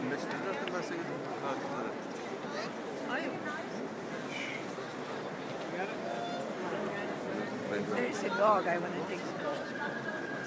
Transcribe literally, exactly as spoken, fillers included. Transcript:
beş lira zaten ben sekiz lira. Hayır. There's a dog I want to take.